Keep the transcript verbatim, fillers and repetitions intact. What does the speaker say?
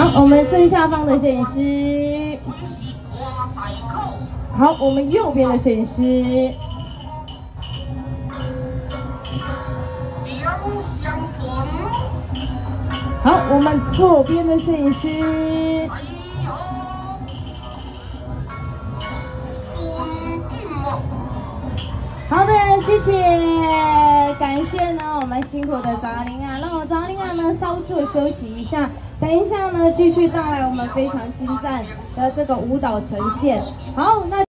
好，我们最下方的摄影师。好，我们右边的摄影师。好，我们左边的摄影师。好的，谢谢，感谢呢我们辛苦的扎琳啊，让我扎琳啊呢稍作休息一下，等一下呢继续带来我们非常精湛的这个舞蹈呈现。好，那。